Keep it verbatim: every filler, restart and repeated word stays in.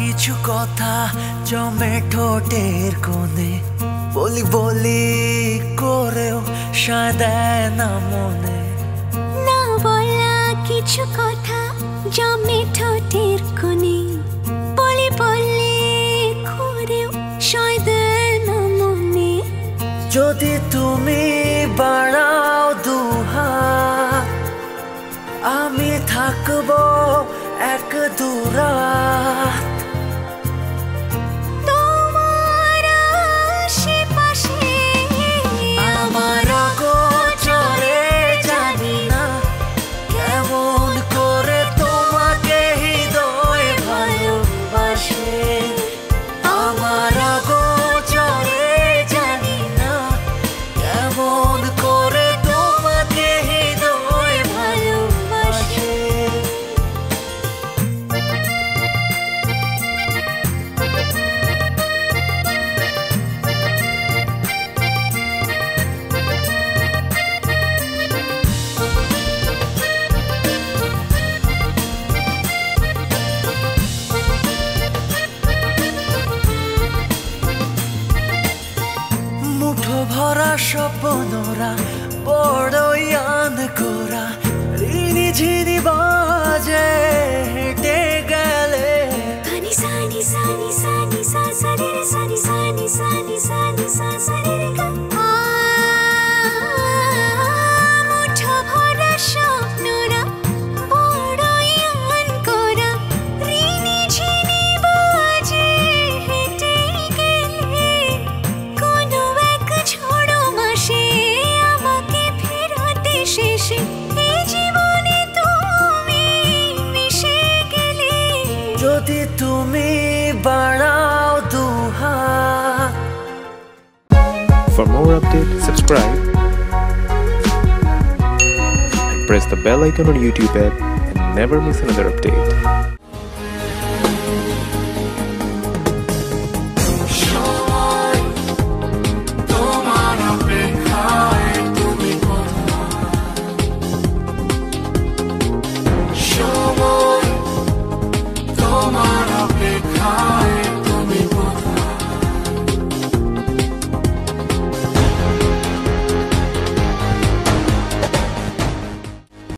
কিছু কথা জমে ঠোঁটের কোণে, বলি বলি করেও সায় দেয় না মনে। না বলা কিছু কথা জমে ঠোঁটের কোণে, বলি বলি করেও সায় দেয় না মনে। যদি তুমি বাড়াও দুহাত, আমি থাকবো এক দুরাত। তোমার আশেপাশে আমার গোচরে জানি না কেমন করে তোমাকে হৃদয় ভালোবাসে। আমার গোচরে জানি না কেমন করে তোমাকে হৃদয় ভালোবাসে। মুঠো ভরা স্বপ্নরা বড়ই আন করা, রিনি ঝিনি বাজে হেঁটে গেলে। সানি সানি সানি সানি সা সা রে রে সানি সানি সানি সানি সা সা রে রে গা। মুঠো ভরা স্বপ্নরা বড়ই আন করা, রিনি ঝিনি বাজে হেঁটে গেলে। কোনো এক ঝড়ো মাসে আমাকে ফেরাতে শেষে এই জীবনে তুমি মিশে গেলে। যদি তুমি বাড়াও দুহাত। For more updates, subscribe and press the bell icon on YouTube app and never miss another update.